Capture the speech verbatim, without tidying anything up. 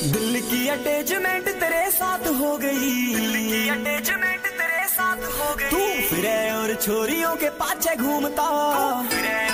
दिल की अटैचमेंट तेरे साथ हो गई, दिल की अटैचमेंट तेरे साथ हो गई। तू फिरे और छोरियों के पाछे घूमता, फिरे